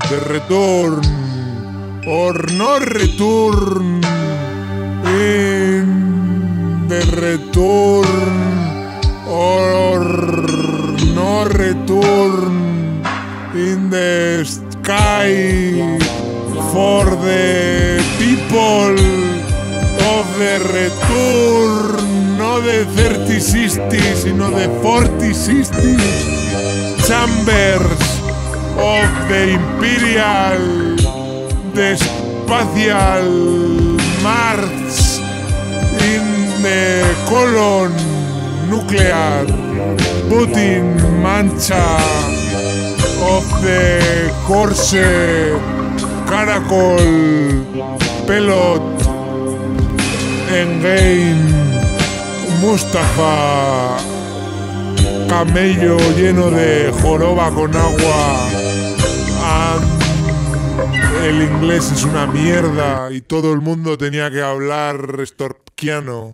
The return or no return in the return or no return in the sky for the people of the return, no de 3060 sino de 4060 chambers of the Imperial, the Spatial March in the colon nuclear Putin mancha of the Corse Caracol Pelot Engame Mustafa camello lleno de joroba con agua. El inglés es una mierda y todo el mundo tenía que hablar estorquiano.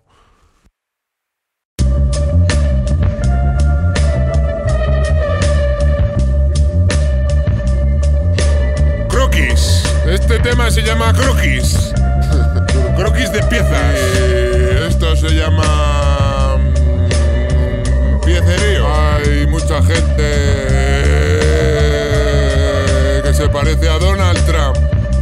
Croquis. Este tema se llama croquis. Croquis de piezas. Esto se llama piecerío. Hay mucha gente que se parece a Donald Trump.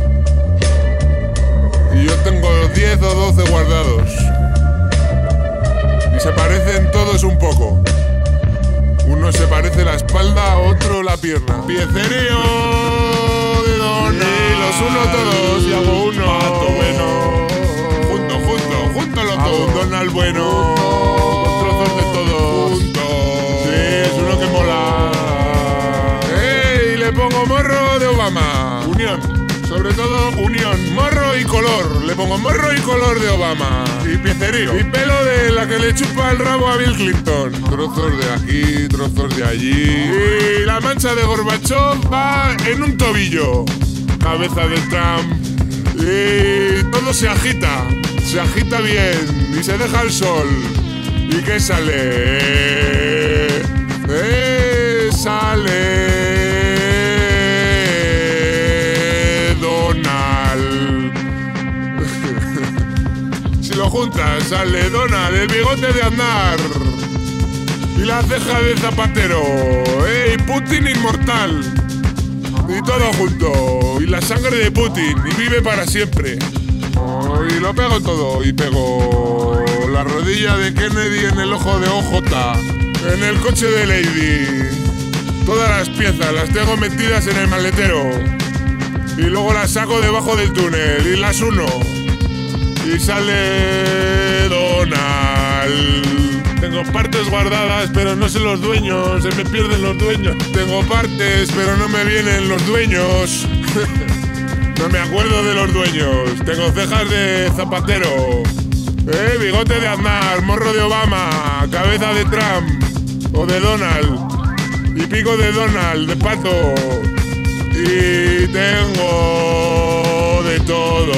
Y yo tengo 10 o 12 guardados. Y se parecen todos un poco. Uno se parece la espalda, otro la pierna. Piecerío de Donald. Y los uno todos y hago uno. Pato bueno. Júntalo todo. Un Donald bueno. Con trozos de todo. Juntos. Sí, es uno que mola. ¡Ey! Le pongo morro de Obama. Unión. Sobre todo unión. Morro y color. Le pongo morro y color de Obama. Y piecerío. Y pelo de la que le chupa el rabo a Bill Clinton. Trozos de aquí, trozos de allí. Y la mancha de Gorbachov va en un tobillo. Cabeza de Trump. Y todo se agita bien y se deja el sol. ¿Y qué sale? Sale Donald. Si lo juntas, sale Donald, el bigote de andar y la ceja de zapatero. Y Putin inmortal. Y todo junto. Y la sangre de Putin. Y vive para siempre. Y lo pego todo. Y pego la rodilla de Kennedy en el ojo de OJ. En el coche de Lady. Todas las piezas las tengo metidas en el maletero. Y luego las saco debajo del túnel. Y las uno. Y sale Donald. Tengo partes guardadas, pero no sé los dueños. Se me pierden los dueños. Tengo partes, pero no me vienen los dueños. No me acuerdo de los dueños. Tengo cejas de zapatero. Bigote de Aznar, morro de Obama, cabeza de Trump o de Donald. Y pico de Donald, de pato. Y tengo de todo.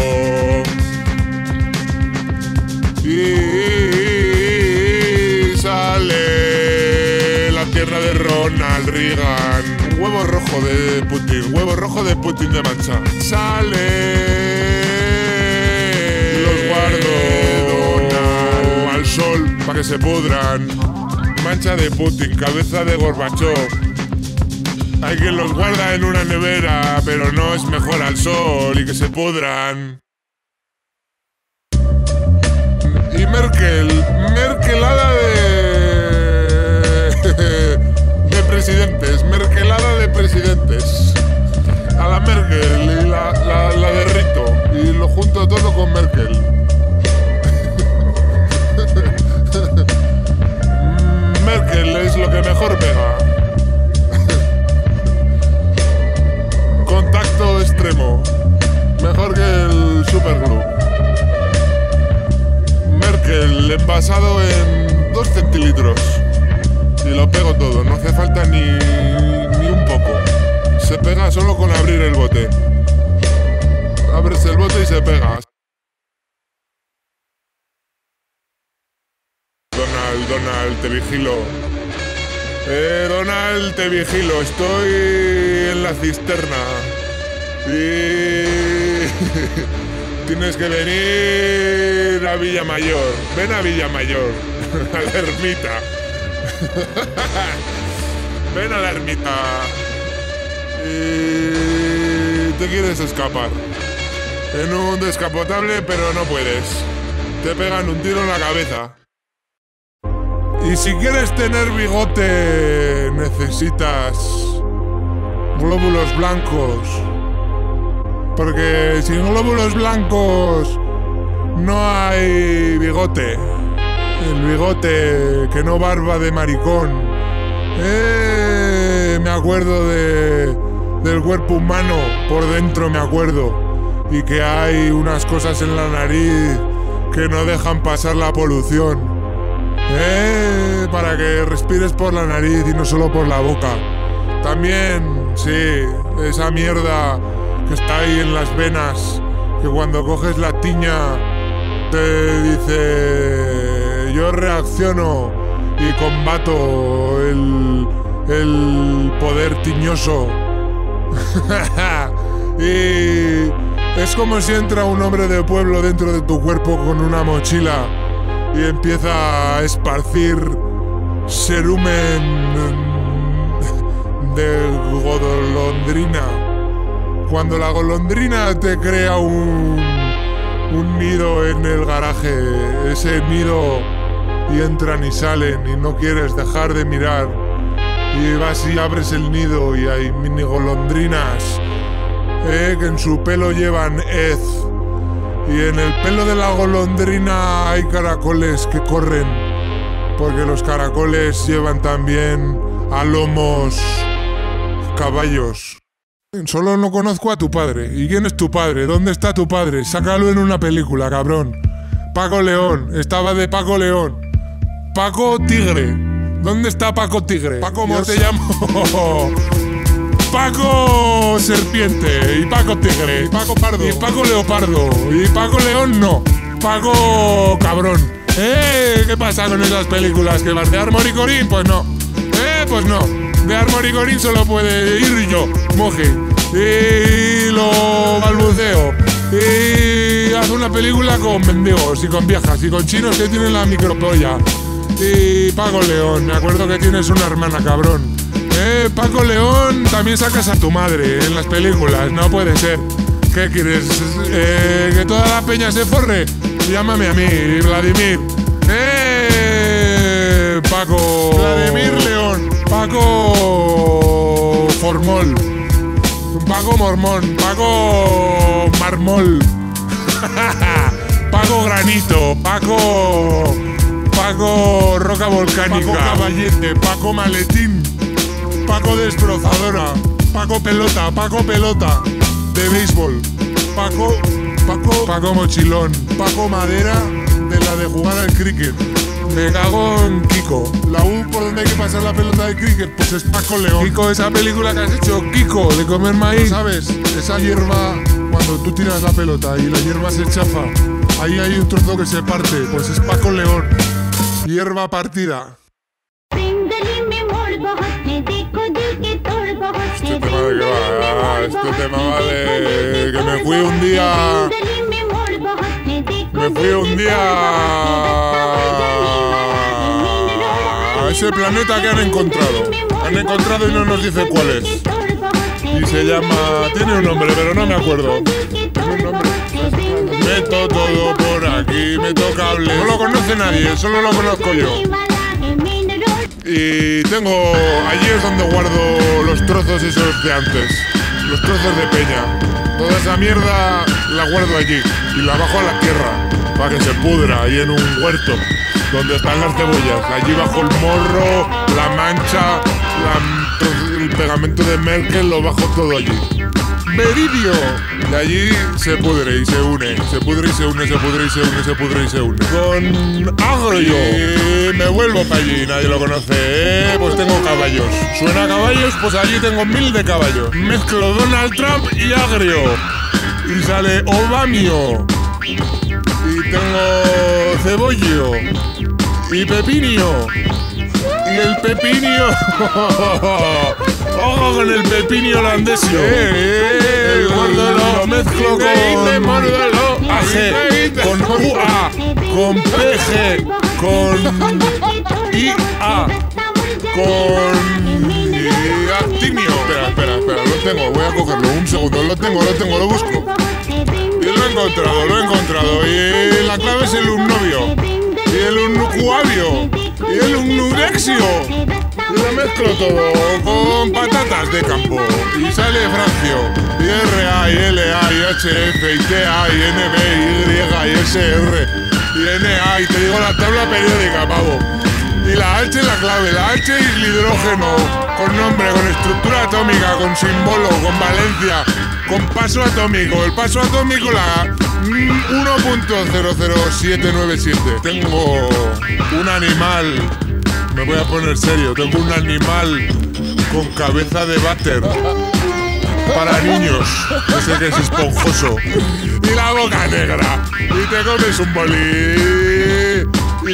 Y sale la tierra de Ronald Reagan. Un huevo rojo de Putin, huevo rojo de Putin de mancha. Sale. Los guardo al sol para que se pudran. Mancha de Putin, cabeza de Gorbachov. Hay quien los guarda en una nevera, pero no es mejor al sol y que se pudran. Y Merkelada de presidentes, Merkelada de presidentes. A la Merkel y la derrito y lo junto todo con Merkel. Merkel es lo que mejor pega. Contacto extremo, mejor que el superglue. Merkel envasado en 2 centilitros y lo pego todo, no hace falta ni un poco. Se pega solo con abrir el bote. Abres el bote y se pega. Donald, te vigilo. Donald, te vigilo. Estoy en la cisterna. Y... tienes que venir a Villamayor. Ven a Villamayor. A la ermita. Ven a la ermita. Y... te quieres escapar. En un descapotable, pero no puedes. Te pegan un tiro en la cabeza. Y si quieres tener bigote, necesitas glóbulos blancos. Porque sin glóbulos blancos no hay bigote. El bigote que no barba de maricón. Me acuerdo del cuerpo humano, por dentro me acuerdo. Y que hay unas cosas en la nariz que no dejan pasar la polución. Para que respires por la nariz y no solo por la boca. También, sí, esa mierda que está ahí en las venas, que cuando coges la tiña te dice: yo reacciono y combato el poder tiñoso. Y es como si entra un hombre de pueblo dentro de tu cuerpo con una mochila y empieza a esparcir cerumen de golondrina. Cuando la golondrina te crea un nido en el garaje, ese nido, y entran y salen y no quieres dejar de mirar, y vas y abres el nido y hay mini golondrinas que en su pelo llevan hez. Y en el pelo de la golondrina hay caracoles que corren, porque los caracoles llevan también a lomos caballos. Solo no conozco a tu padre. ¿Y quién es tu padre? ¿Dónde está tu padre? Sácalo en una película, cabrón. Paco León. Estaba de Paco León. Paco Tigre. ¿Dónde está Paco Tigre? Paco, ¿cómo te llamo? Paco Serpiente, y Paco Tigre, y Paco Pardo, y Paco Leopardo, y Paco León no, Paco Cabrón. ¿Qué pasa con esas películas? ¿Que vas de Armor y Corín? Pues no. Pues no. De Armor y Corín solo puede ir yo, Moji, y lo balbuceo. Y hace una película con mendigos, y con viejas, y con chinos que tienen la micropolla. Y Paco León, me acuerdo que tienes una hermana, cabrón. Paco León, también sacas a tu madre en las películas, no puede ser. ¿Qué quieres? ¿Que toda la peña se forre? Llámame a mí, Vladimir. Paco... Vladimir León. Paco... Formol. Paco Mormón. Paco... Marmol. Paco Granito. Paco... Roca Volcánica. Paco Caballete. Paco Maletín. Paco Destrozadora, Paco Pelota de béisbol, Paco Mochilón, Paco Madera de la de jugar al cricket. Me cago en Kiko. La U por donde hay que pasar la pelota de cricket, pues es Paco León. Kiko, esa película que has hecho, Kiko, de comer maíz. ¿Sabes? Esa hierba, cuando tú tiras la pelota y la hierba se chafa, ahí hay un trozo que se parte, pues es Paco León. Hierba partida. Este tema va de que me fui un día a ese planeta que han encontrado y no nos dice cuál es, y se llama, tiene un nombre pero no me acuerdo. Tiene un nombre. Meto todo por aquí, meto cables. No lo conoce nadie, solo lo conozco yo. Y tengo... allí es donde guardo los trozos esos de antes. Los trozos de peña. Toda esa mierda la guardo allí. Y la bajo a la tierra para que se pudra ahí en un huerto donde están las cebollas. Allí bajo el morro, la mancha, el pegamento de Merkel, lo bajo todo allí. Beridio. De allí se pudre y se une. Se pudre y se une, se pudre y se une, se pudre y se une. Con agrio. Y me vuelvo para allí, nadie lo conoce. Pues tengo caballos. ¿Suena a caballos? Pues allí tengo 1000 de caballos. Mezclo Donald Trump y agrio. Y sale Obamio. Y tengo cebollo. Y pepinio. Y el pepinio. Ojo con el pepinio holandesio. Lo mezclo con AG, con UA, con PG, con IA, con actinio. Espera, lo tengo, voy a cogerlo, un segundo, lo busco. Y lo he encontrado, y la clave es el unnovio, y el uncuavio, y el unurexio. Y lo mezclo todo con patatas de campo, y sale Francio, y RA, y LA, y HF, y TA, y NB, y Y, y SR, y NA, y te digo la tabla periódica, pavo. Y la H es la clave, la H es el hidrógeno, con nombre, con estructura atómica, con símbolo, con valencia, con paso atómico. El paso atómico la 1.00797. Tengo un animal, me voy a poner serio, tengo un animal con cabeza de váter para niños, ese que es esponjoso, y la boca negra, y te comes un bolí.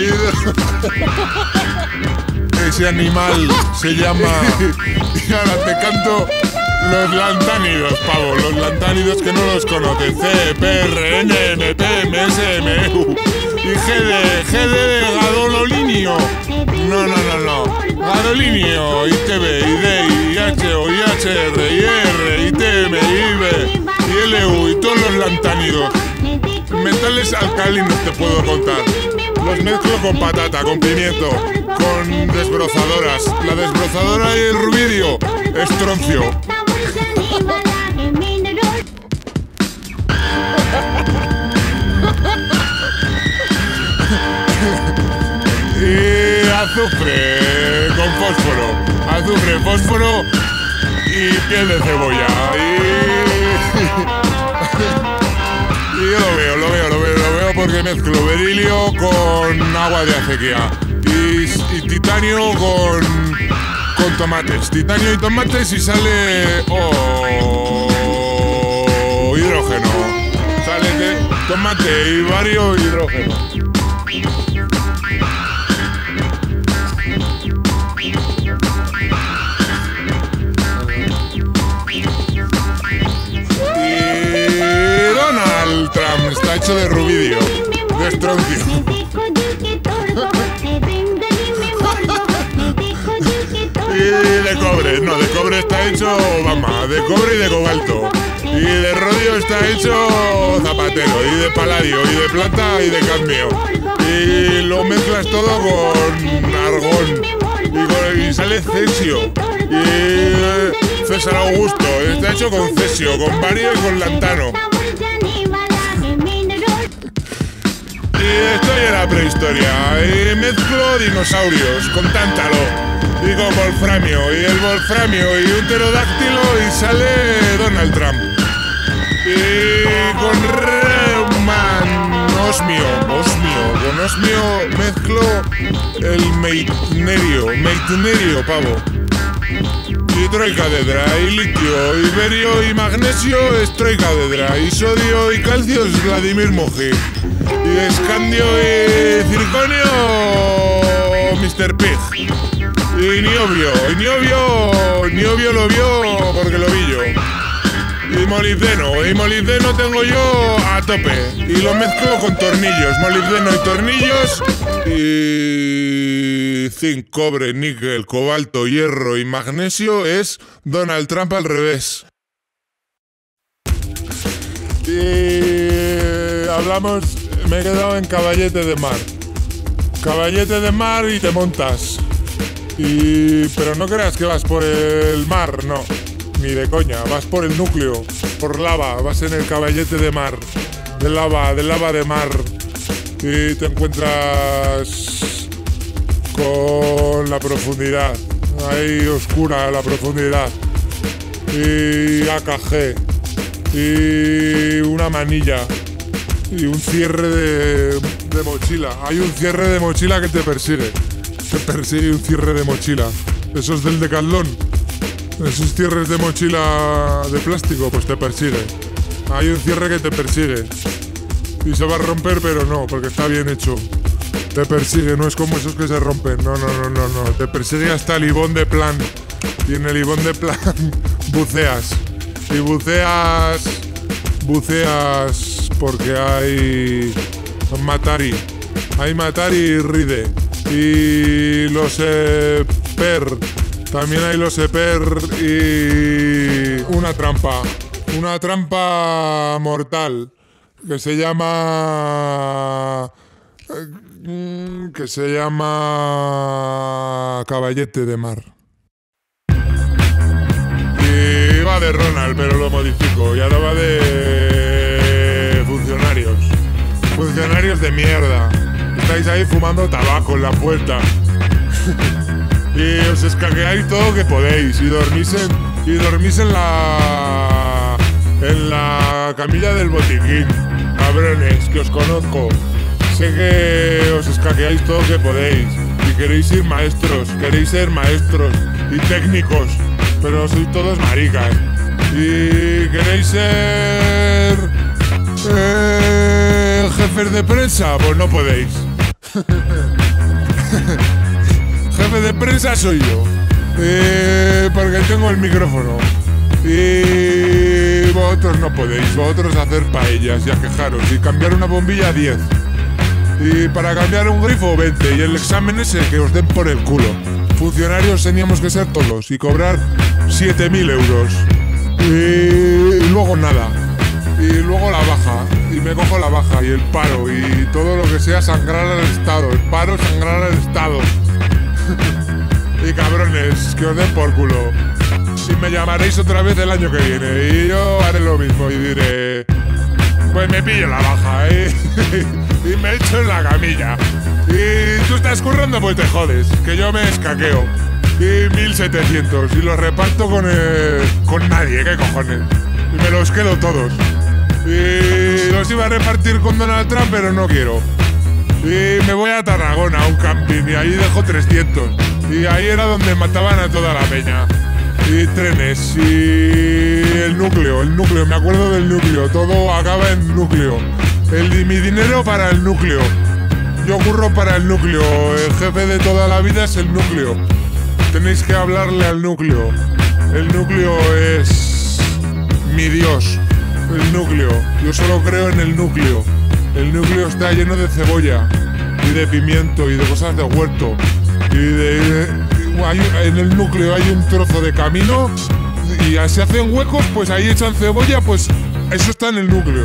Ese animal se llama... Y ahora te canto los lantánidos, pavo. Los lantánidos que no los conocen. C, P, R, N, M, P, M, S, M, U. Y GD de gadolinio. No. Gadolinio, y TB, y D, y H, O, y HR, y R, y TM, y B, y LU, y todos los lantánidos. Metales alcalinos te puedo contar. Los mezclo con patata, con pimiento, con desbrozadoras. La desbrozadora y el rubidio, estroncio. Y azufre con fósforo. Fósforo y piel de cebolla. Y yo lo veo porque mezclo berilio con agua de acequia y titanio con tomates. Titanio y tomates y sale hidrógeno. Sale tomate y vario hidrógeno. Trump está hecho de rubidio, de estroncio. Y de cobre, no, de cobre está hecho Obama, de cobre y de cobalto. Y de rodio está hecho Zapatero, y de paladio, y de plata y de cadmio. Y lo mezclas todo con argón, y sale cesio. Y César Augusto, está hecho con cesio, con bario y con lantano. Y estoy en la prehistoria, y mezclo dinosaurios con tántalo, y con wolframio, y el wolframio, y un pterodáctilo, y sale Donald Trump. Y con con osmio mezclo el meitnerio, pavo. Y troicadedra, y litio, y berio, y magnesio es troicadedra, y sodio y calcio es Vladimir Moji. Y escandio y circonio, Mr. Pig. Y niobio lo vio porque lo vi yo. Y molibdeno tengo yo a tope. Y lo mezclo con tornillos, molibdeno y tornillos. Y zinc, cobre, níquel, cobalto, hierro y magnesio es Donald Trump al revés. Y hablamos... Me he quedado en Caballete de Mar. Caballete de Mar y te montas. Pero no creas que vas por el mar, no. Ni de coña. Vas por el núcleo, por lava. Vas en el Caballete de Mar. De lava de mar. Y te encuentras con la profundidad. Ahí oscura la profundidad. Y AKG. Y una manilla. Y un cierre de mochila. Hay un cierre de mochila que te persigue. Te persigue un cierre de mochila. Esos del Decathlon. Esos cierres de mochila de plástico, pues te persigue. Hay un cierre que te persigue. Y se va a romper, pero no, porque está bien hecho. Te persigue, no es como esos que se rompen. No. Te persigue hasta el ibón de plan. Y en el ibón de plan buceas. Y buceas porque hay Matari. Hay Matari y Ride. Y los Per. También hay los Per y una trampa. Una trampa mortal. Que se llama Caballete de Mar. Y va de Ronald, pero lo modifico. Y ahora va de funcionarios. Funcionarios de mierda. Estáis ahí fumando tabaco en la puerta. Y os escaqueáis todo lo que podéis. Y dormís en la camilla del botiquín. Cabrones, que os conozco. Sé que os escaqueáis todo lo que podéis. Y queréis ser maestros y técnicos. Pero sois todos maricas. Y queréis ser jefes de prensa, pues no podéis. Jefe de prensa soy yo. Porque tengo el micrófono. Y vosotros no podéis. Vosotros hacer paellas y a quejaros. Y cambiar una bombilla 10. Y para cambiar un grifo 20. Y el examen ese que os den por el culo. Funcionarios teníamos que ser todos. Y cobrar 7.000 euros. Y luego nada. Y luego la baja. Y me cojo la baja. Y el paro. Y todo lo que sea sangrar al Estado. El paro sangrar al Estado. Y cabrones, que os den por culo. Y me llamaréis otra vez el año que viene. Y yo haré lo mismo y diré... Pues me pillo la baja, y me echo en la camilla. Y tú estás currando, pues te jodes. Que yo me escaqueo. Y 1.700. Y los reparto con nadie, ¿qué cojones? Y me los quedo todos. Y los iba a repartir con Donald Trump, pero no quiero. Y me voy a Tarragona, a un camping, y ahí dejo 300. Y ahí era donde mataban a toda la peña. Y trenes, y el núcleo, me acuerdo del núcleo. Todo acaba en núcleo. Mi dinero para el núcleo. Yo curro para el núcleo. El jefe de toda la vida es el núcleo. Tenéis que hablarle al núcleo. El núcleo es mi Dios. El núcleo. Yo solo creo en el núcleo. El núcleo está lleno de cebolla y de pimiento y de cosas de huerto. En el núcleo hay un trozo de camino y se hacen huecos, pues ahí echan cebolla, pues eso está en el núcleo.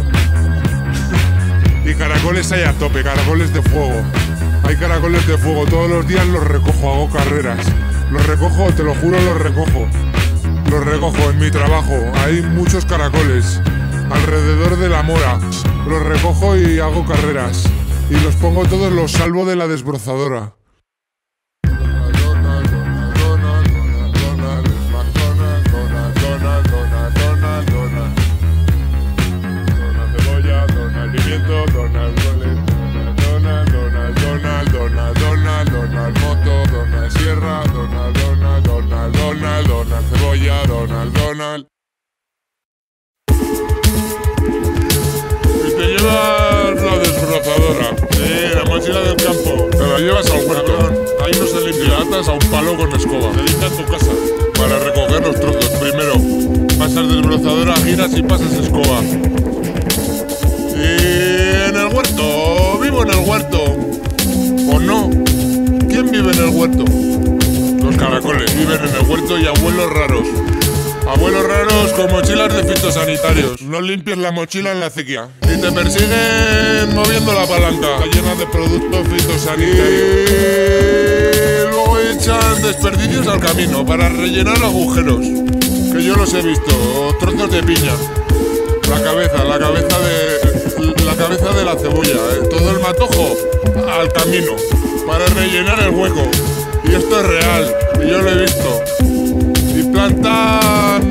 Y caracoles hay a tope, caracoles de fuego. Hay caracoles de fuego, todos los días los recojo, hago carreras. Los recojo, te lo juro, los recojo. Los recojo en mi trabajo, hay muchos caracoles alrededor de la mora. Los recojo y hago carreras. Y los pongo todos, los salvo de la desbrozadora. Donald Moto, Donald Sierra, Donald Cebolla, Donald. Y te llevas la desbrozadora, la mochila del campo, te la llevas al huerto. Ahí no se limpia, atas a un palo con escoba. Te limpia tu casa para recoger los trozos. Primero pasas desbrozadora, giras y pasas escoba. Y en el huerto, vivo en el huerto. ¿O no? ¿Quién vive en el huerto? Los caracoles viven en el huerto y abuelos raros. Abuelos raros con mochilas de fitosanitarios. No limpies la mochila en la acequia. Y te persiguen moviendo la palanca. Está llena de productos fitosanitarios. Y luego echan desperdicios al camino para rellenar agujeros. Que yo los he visto. O trozos de piña. La cabeza de la cebolla. Todo el matojo al camino. Para rellenar el hueco. Y esto es real. Y yo lo he visto. Y plantan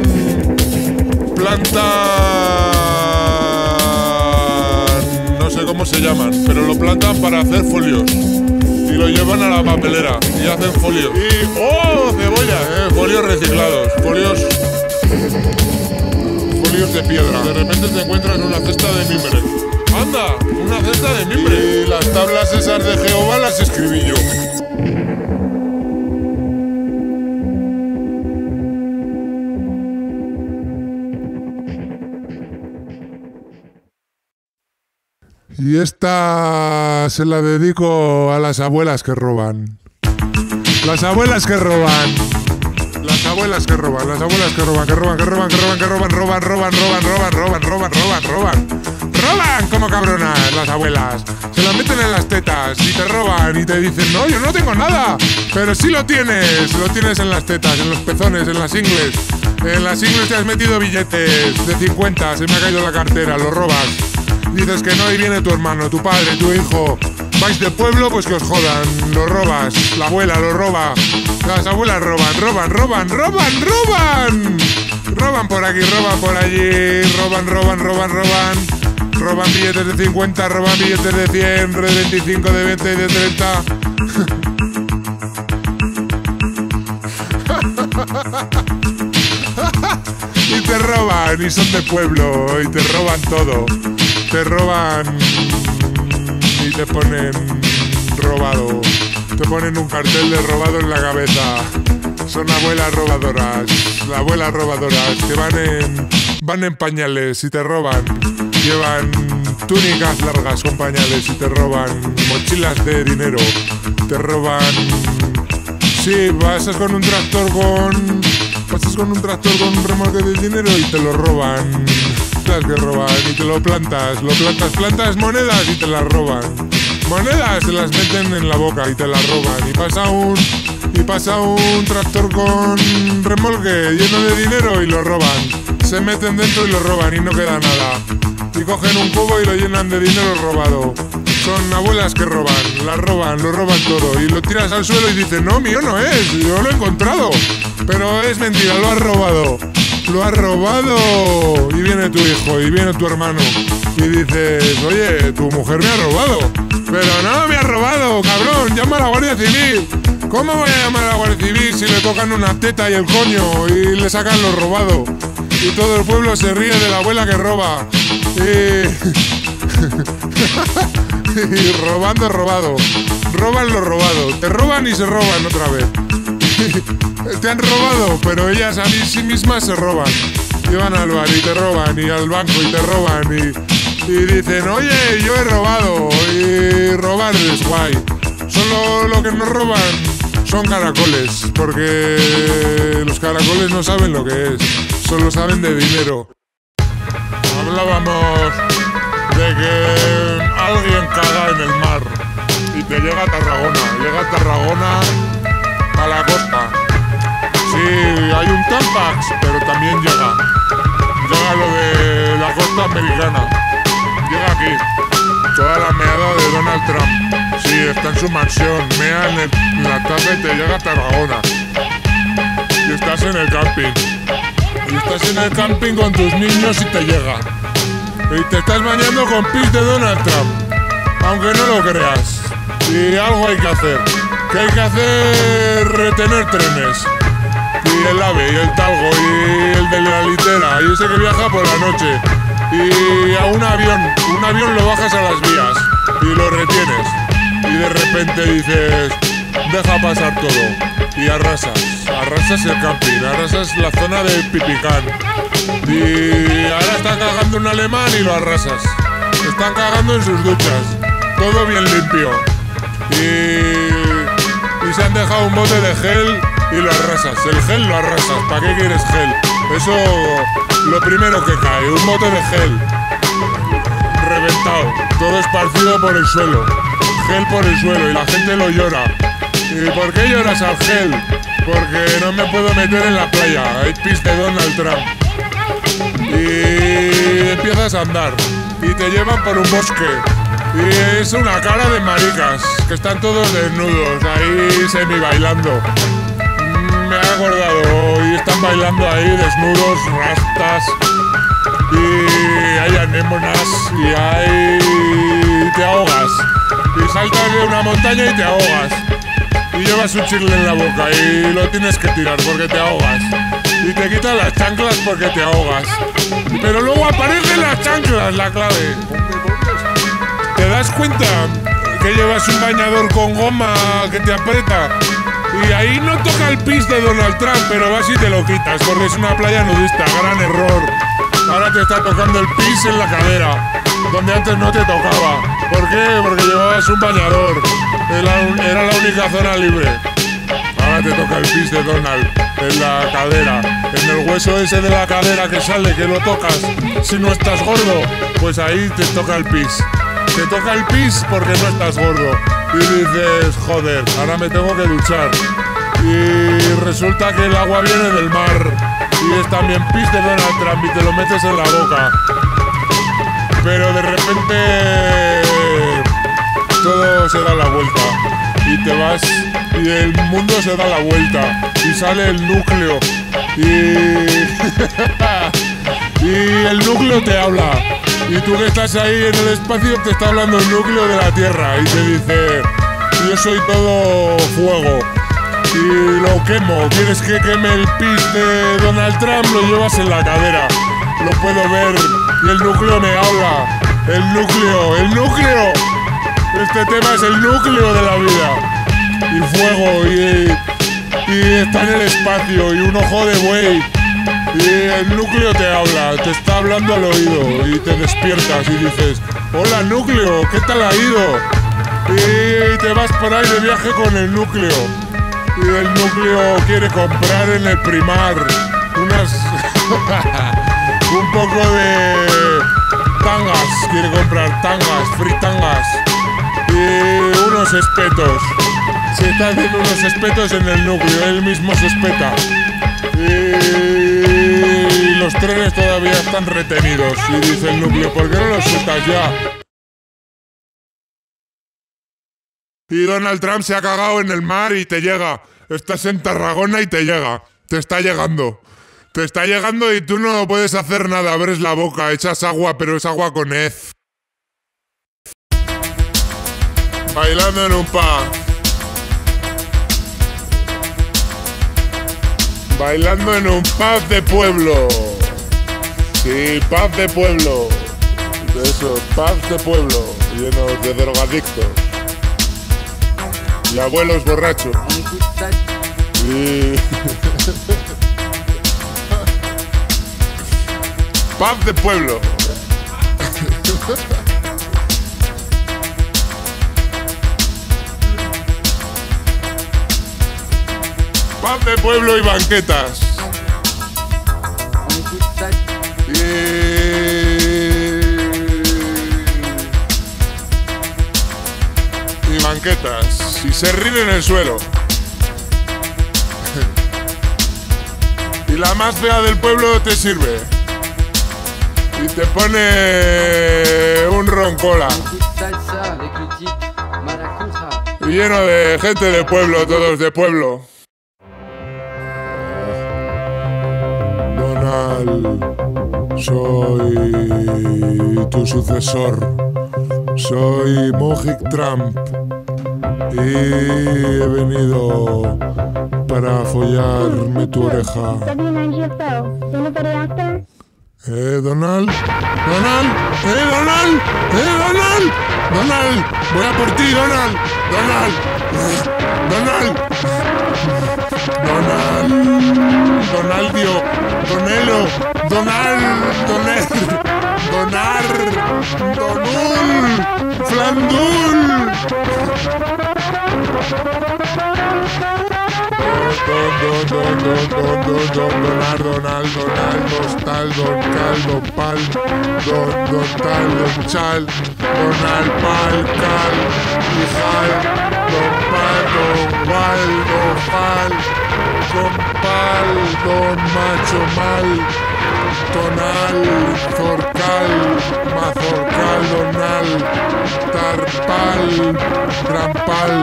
no sé cómo se llaman, pero lo plantan para hacer folios y lo llevan a la papelera y hacen folios y ¡oh! Cebolla, folios reciclados, folios de piedra. De repente te encuentras una cesta de mimbre Anda, una cesta de mimbre. Y las tablas esas de Jehová las escribí yo. Y esta se la dedico a las abuelas que roban. Las abuelas que roban. Las abuelas que roban. Las abuelas que roban. Roban como cabronas las abuelas. Se las meten en las tetas y te roban y te dicen, no, yo no tengo nada. Pero sí lo tienes. Lo tienes en las tetas, en los pezones, en las ingles. En las ingles te has metido billetes de 50. Se me ha caído la cartera, lo robas. Dices que no y viene tu hermano, tu padre, tu hijo. Vais de pueblo, pues que os jodan. Lo robas, la abuela lo roba. Las abuelas roban. Roban por aquí, roban por allí. Roban billetes de 50, roban billetes de 100, de 25, de 20 y de 30. Y te roban, y son de pueblo, y te roban todo. Te roban y te ponen robado. Te ponen un cartel de robado en la cabeza. Son abuelas robadoras. Abuelas robadoras que van en pañales y te roban. Llevan túnicas largas con pañales y te roban. Mochilas de dinero. Te roban. Sí, pasas con un tractor con un remolque de dinero y te lo roban. Las que roban y te lo plantas monedas y te las roban. Monedas se las meten en la boca y te las roban. Y pasa un tractor con remolque lleno de dinero y lo roban. Se meten dentro y lo roban y no queda nada. Y cogen un cubo y lo llenan de dinero robado. Son abuelas que roban, lo roban todo. Y lo tiras al suelo y dices, no, mío no es, yo lo he encontrado. Pero es mentira, lo has robado. Lo has robado. Y viene tu hijo y viene tu hermano y dices, oye, tu mujer me ha robado. Pero no me ha robado, cabrón, llama a la Guardia Civil. ¿Cómo voy a llamar a la Guardia Civil si le tocan una teta y el coño y le sacan lo robado? Y todo el pueblo se ríe de la abuela que roba. Y robando robado. Roban lo robado. Te roban y se roban otra vez. Te han robado, pero ellas a sí mismas se roban. Y van al bar y te roban, y al banco y te roban, y dicen, oye, yo he robado. Y robar es guay. Solo lo que no roban son caracoles, porque los caracoles no saben lo que es, solo saben de dinero. Hablábamos de que alguien caga en el mar y te llega a Tarragona a la costa. Sí, hay un Tampax, pero también llega lo de la costa americana, llega aquí. Toda la meada de Donald Trump. Sí, está en su mansión, mea en la taza y te llega a Tarragona. Y estás en el camping. Y estás en el camping con tus niños y te llega. Y te estás bañando con pis de Donald Trump. Aunque no lo creas. Y algo hay que hacer. ¿Qué hay que hacer? Retener trenes. Y el AVE, y el Talgo, y el de la litera, y ese que viaja por la noche. Y a un avión lo bajas a las vías y lo retienes. Y de repente dices, deja pasar todo. Y arrasas el camping, arrasas la zona de Pipicán. Y ahora está cagando un alemán y lo arrasas. Están cagando en sus duchas, todo bien limpio. Y se han dejado un bote de gel y lo arrasas. El gel lo arrasas, ¿para qué quieres gel? Eso, lo primero que cae, un bote de gel reventado, todo esparcido por el suelo, gel por el suelo, y la gente lo llora. ¿Y por qué lloras al gel? Porque no me puedo meter en la playa, hay pis de Donald Trump. Y empiezas a andar y te llevan por un bosque y es una cara de maricas que están todos desnudos ahí semi bailando. Me he acordado, y están bailando ahí desnudos, rastas, y hay anémonas, y te ahogas, y saltas de una montaña y te ahogas, y llevas un chicle en la boca y lo tienes que tirar porque te ahogas, y te quitan las chanclas porque te ahogas, pero luego aparecen las chanclas, la clave. ¿Te das cuenta que llevas un bañador con goma que te aprieta? Y ahí no toca el pis de Donald Trump, pero vas y te lo quitas, porque es una playa nudista, gran error. Ahora te está tocando el pis en la cadera, donde antes no te tocaba. ¿Por qué? Porque llevabas un bañador, era la única zona libre. Ahora te toca el pis de Donald en la cadera, en el hueso ese de la cadera que sale, que lo tocas. Si no estás gordo, pues ahí te toca el pis. Te toca el pis porque no estás gordo. Y dices, joder, ahora me tengo que duchar. Y resulta que el agua viene del mar. Y es también pis de Donald Trump y te lo metes en la boca. Pero de repente todo se da la vuelta. Y te vas y el mundo se da la vuelta. Y sale el núcleo. Y el núcleo te habla. Y tú que estás ahí en el espacio te está hablando el núcleo de la Tierra. Y te dice, yo soy todo fuego. Y lo quemo. ¿Quieres que queme el pis de Donald Trump? Lo llevas en la cadera. Lo puedo ver. Y el núcleo me habla. El núcleo. Este tema es el núcleo de la vida. Y fuego. Y está en el espacio. Y un ojo de buey. Y el núcleo te habla. Te está hablando al oído. Y te despiertas y dices, hola núcleo, ¿qué tal ha ido? Y te vas por ahí de viaje con el núcleo. Y el núcleo quiere comprar en el Primar un poco de tangas. Quiere comprar tangas, fritangas y unos espetos. Se está haciendo unos espetos en el núcleo, él mismo se espeta. Y los trenes todavía están retenidos. Y dice el núcleo, ¿por qué no los sueltas ya? Y Donald Trump se ha cagado en el mar y te llega. Estás en Tarragona y te llega. Te está llegando. Te está llegando y tú no puedes hacer nada. Abres la boca, echas agua, pero es agua con hez. Bailando en un pub. Bailando en un pub de pueblo. Sí, pub de pueblo. Eso, pubs de pueblo. Llenos de drogadictos. Y abuelos borrachos. Y... pub de pueblo. Pub de pueblo y banquetas. Y banquetas. Y se ríen en el suelo. Y la más fea del pueblo te sirve. Y te pone un roncola. Y lleno de gente de pueblo, todos de pueblo. Donald, soy tu sucesor. Soy Mohik Trump. Y he venido para follarme tu oreja. Donald, Donald, Donald, Donald, Donald, voy a por ti, Donald, Donald, Donald, Donald, Donaldio, Donelo, Donald, Donar, Donul, Flandul. Donar, Donald, Dostal, Don Cal, Don Pal, Don Tal, Don Chal, Donald, Pal, Cal, Hijal, Don Pal, Don Val, Don Fal, Don Pal, Don Macho Mal, Tonal, Zorcal, Mazorcal, Donal, Tarpal, Trampal,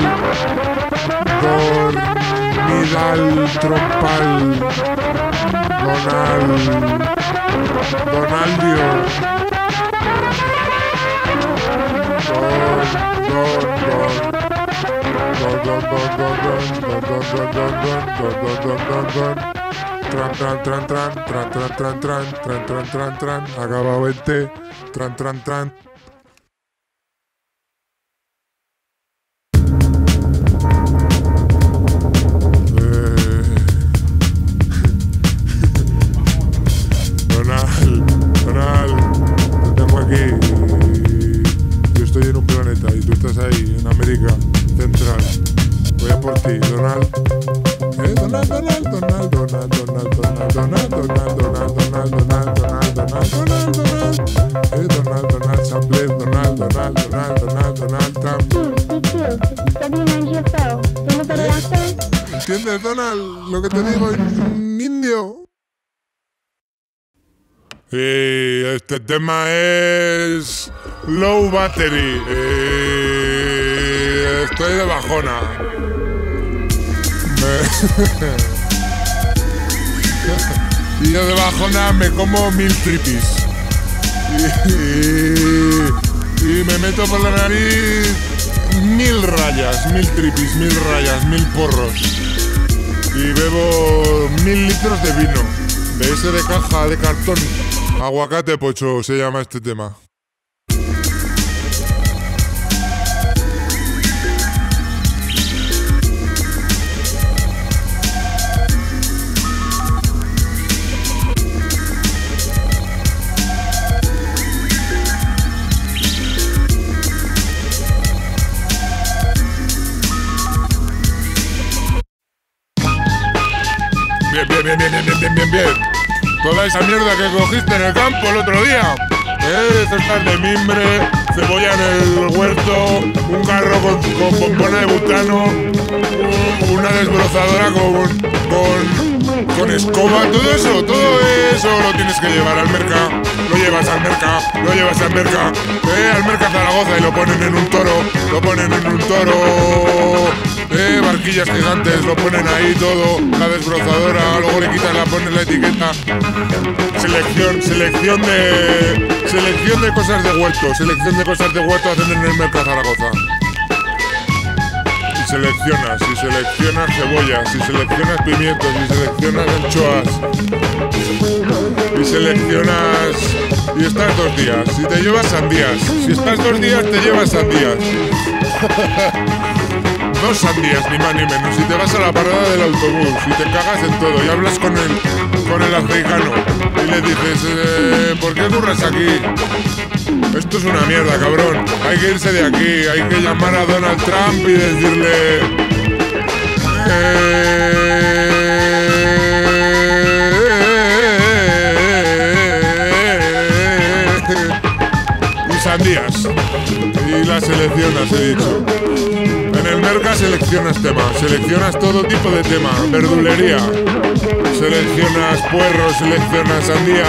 Midal, Trompal, Donaldio, Acabado 20, tran. ¿Entiendes, Donald? Lo que te digo en indio. Y este tema es Low Battery. Estoy de bajona. Y yo de bajona me como 1000 tripis. Y me meto por la nariz 1000 rayas, 1000 tripis, 1000 rayas, 1000 porros. Y bebo 1000 litros de vino. De ese de caja de cartón. Aguacate pocho se llama este tema. Bien. Toda esa mierda que cogiste en el campo el otro día. Cestas de mimbre, cebolla en el huerto, un carro con bombona de butano, una desbrozadora con escoba, todo eso lo tienes que llevar al mercado. Lo llevas al mercado, al mercado Zaragoza y lo ponen en un toro. Barquillas gigantes, lo ponen ahí todo, la desbrozadora, luego le quitan, ponen la etiqueta. Selección de cosas de huerto hacen en el mercado Zaragoza. Y seleccionas cebollas, y seleccionas pimientos, y seleccionas anchoas, y seleccionas... Y estás 2 días, y te llevas sandías. Si estás 2 días, te llevas sandías. 2 sandías, ni más ni menos. Si te vas a la parada del autobús y te cagas en todo y hablas con el africano y le dices, ¿por qué curras aquí? Esto es una mierda, cabrón. Hay que irse de aquí, hay que llamar a Donald Trump y decirle... y sandías. Y las seleccionas, he dicho. En el mercado seleccionas todo tipo de tema, verdulería, seleccionas puerros, seleccionas sandía,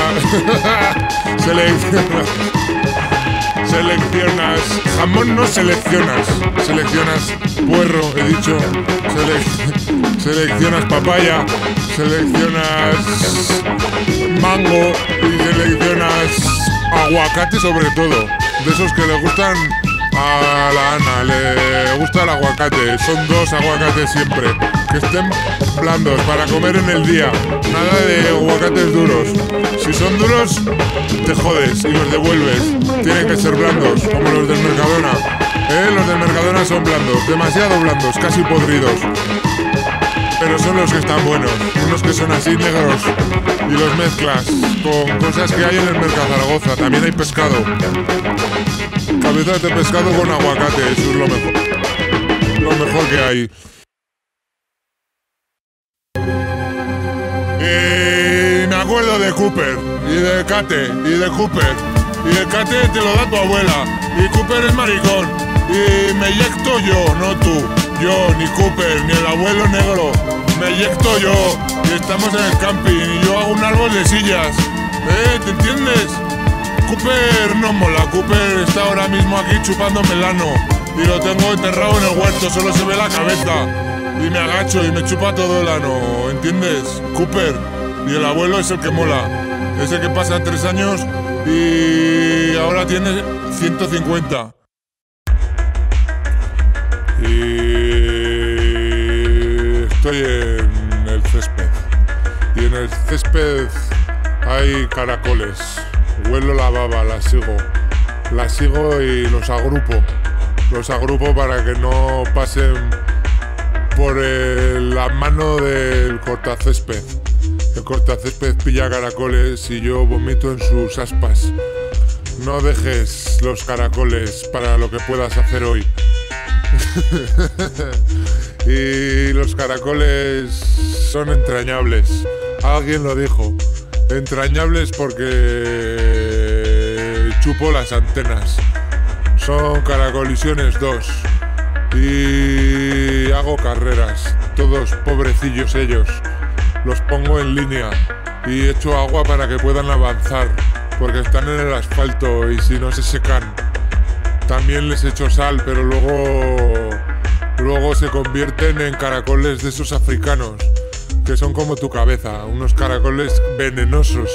seleccionas jamón, no seleccionas puerro, he dicho, seleccionas papaya, seleccionas mango y seleccionas aguacate sobre todo, de esos que le gustan. A la Ana le gusta el aguacate, son 2 aguacates siempre, que estén blandos para comer en el día, nada de aguacates duros. Si son duros, te jodes y los devuelves, tienen que ser blandos, como los del Mercadona. Los del Mercadona son blandos, demasiado blandos, casi podridos. Pero son los que están buenos, unos que son así negros y los mezclas con cosas que hay en el mercado Zaragoza. También hay pescado, cabezas de pescado con aguacate, eso es lo mejor que hay. Y me acuerdo de Cooper y de Kate y de Cooper, y el Kate te lo da tu abuela y Cooper es maricón y me inyecto yo, no tú. Yo, ni Cooper, ni el abuelo negro, me inyecto yo y estamos en el camping y yo hago un árbol de sillas. ¿Te entiendes? Cooper no mola, Cooper está ahora mismo aquí chupando melano y lo tengo enterrado en el huerto, solo se ve la cabeza y me agacho y me chupa todo el ano, ¿entiendes? Cooper, y el abuelo es el que mola, es el que pasa 3 años y ahora tiene 150. Estoy en el césped y en el césped hay caracoles. Huelo la baba, la sigo y los agrupo para que no pasen por la mano del cortacésped. El cortacésped pilla caracoles y yo vomito en sus aspas. No dejes los caracoles para lo que puedas hacer hoy. Y los caracoles son entrañables. Alguien lo dijo. Entrañables porque chupo las antenas. Son Caracolisiones 2. Y hago carreras. Todos pobrecillos ellos. Los pongo en línea y echo agua para que puedan avanzar, porque están en el asfalto y si no se secan. También les echo sal, pero luego se convierten en caracoles de esos africanos, que son como tu cabeza, unos caracoles venenosos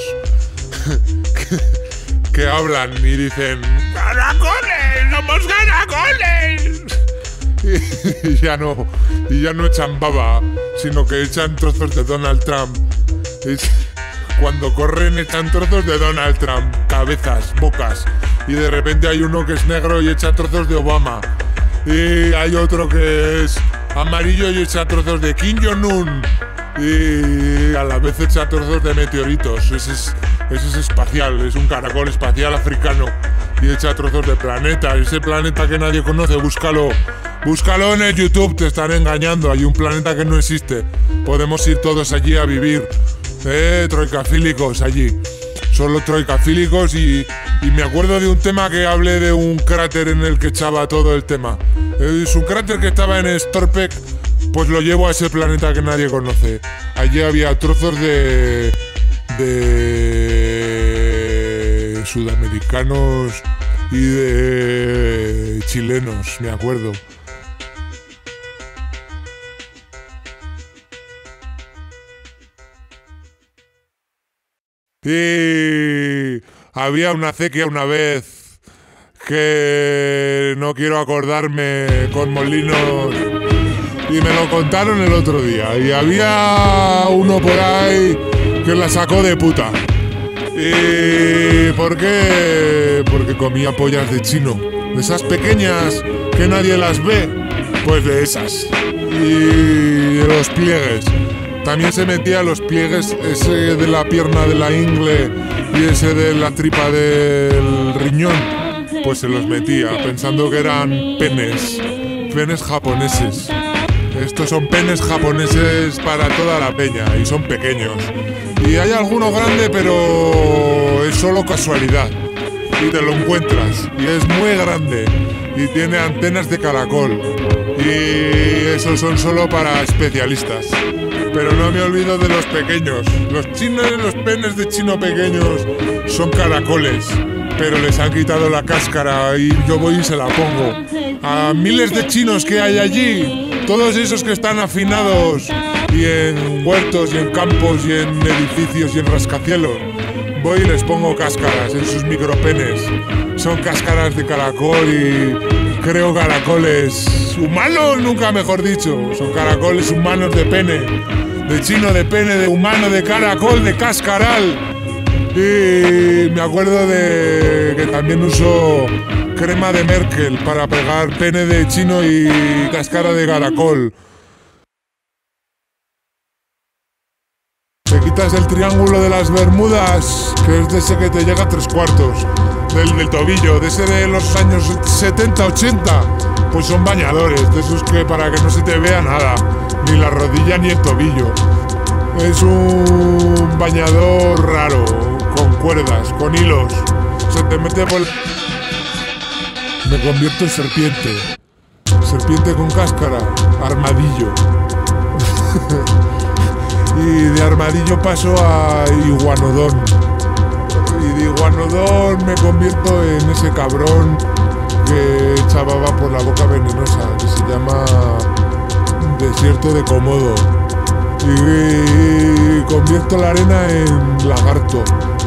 que hablan y dicen ¡Caracoles! ¡Somos caracoles! Y ya no echan baba, sino que echan trozos de Donald Trump. Cuando corren echan trozos de Donald Trump, cabezas, bocas. Y de repente hay uno que es negro y echa trozos de Obama. Y hay otro que es amarillo y echa trozos de Kim Jong-un. Y a la vez echa trozos de meteoritos. Ese es espacial, es un caracol espacial africano. Y echa trozos de planeta. Ese planeta que nadie conoce, búscalo. Búscalo en el YouTube, te están engañando. Hay un planeta que no existe. Podemos ir todos allí a vivir. Troicafílicos allí. Solo troicafílicos y me acuerdo de un tema que hablé de un cráter en el que echaba todo el tema. Es un cráter que estaba en Storpec, pues lo llevo a ese planeta que nadie conoce. Allí había trozos de sudamericanos y de chilenos, me acuerdo. Y había una acequia una vez que no quiero acordarme, con molinos, y me lo contaron el otro día. Y había uno por ahí que la sacó de puta. ¿Y por qué? Porque comía pollas de chino, de esas pequeñas que nadie las ve, pues de esas. Y de los pliegues. También se metía los pliegues, ese de la pierna de la ingle y ese de la tripa del riñón, pues se los metía, pensando que eran penes japoneses. Estos son penes japoneses para toda la peña y son pequeños. Y hay alguno grande, pero es solo casualidad. Y te lo encuentras, y es muy grande, y tiene antenas de caracol. Y esos son solo para especialistas. Pero no me olvido de los pequeños. Los penes de chino pequeños son caracoles, pero les han quitado la cáscara y yo voy y se la pongo. A miles de chinos que hay allí, todos esos que están afinados y en huertos y en campos y en edificios y en rascacielos, voy y les pongo cáscaras en sus micropenes. Son cáscaras de caracol y creo caracoles humanos, nunca mejor dicho. Son caracoles humanos de pene, de chino de pene, de humano, de caracol, de cascaral. Y me acuerdo de que también uso crema de Merkel para pegar pene de chino y cáscara de caracol. Te quitas el triángulo de las Bermudas, que es de ese que te llega a 3/4 del tobillo, de ese de los años 70-80, pues son bañadores, de esos que para que no se te vea nada, ni la rodilla ni el tobillo. Es un bañador raro, con cuerdas, con hilos, se te mete por... Me convierto en serpiente, serpiente con cáscara, armadillo. Y de armadillo paso a iguanodón. Y de iguanodón me convierto en ese cabrón que echa baba por la boca venenosa, que se llama desierto de Komodo. Y convierto la arena en lagarto.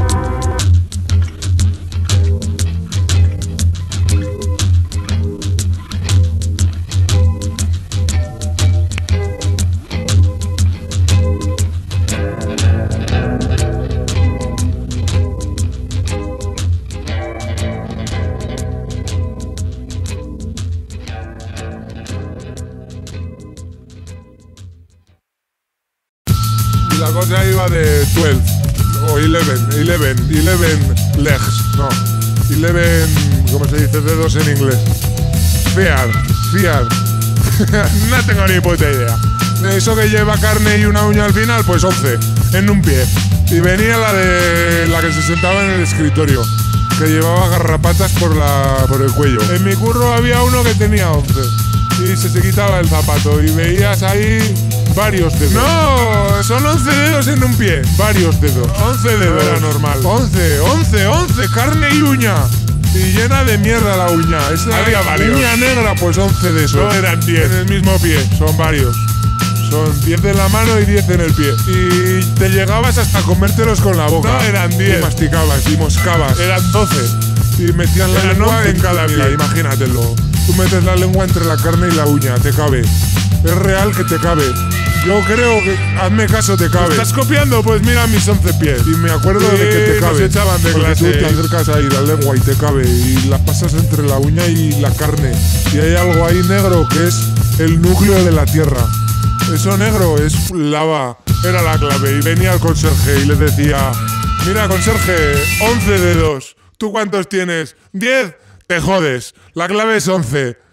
La cosa iba de 12 o 11 legs, no, 11, ¿cómo se dice? Dedos en inglés. Fear. No tengo ni puta idea. Eso que lleva carne y una uña al final, pues 11, en un pie. Y venía la que se sentaba en el escritorio, que llevaba garrapatas por el cuello. En mi curro había uno que tenía 11 y se quitaba el zapato y veías ahí varios dedos. No, son 11 dedos en un pie. Varios dedos. 11 dedos. No era normal. 11, carne y uña. Y llena de mierda la uña. Había varios. Uña negra, pues 11 de esos. No eran 10. En el mismo pie. Son varios. Son 10 en la mano y 10 en el pie. Y te llegabas hasta comértelos con la boca. No, eran 10. Y masticabas y moscabas. Eran 12. Y metían la lengua en cada pie. Imagínatelo. Tú metes la lengua entre la carne y la uña. Te cabe. Es real que te cabe. Yo creo que, hazme caso, te cabe. ¿Estás copiando? Pues mira mis 11 pies. Y me acuerdo de que te cabe. Nos echaban de clase. Tú te acercas ahí la lengua y te cabe. Y la pasas entre la uña y la carne. Y hay algo ahí negro que es el núcleo de la tierra. Eso negro es lava. Era la clave. Y venía el conserje y le decía: mira, conserje, 11 dedos. ¿Tú cuántos tienes? 10. Te jodes. La clave es 11.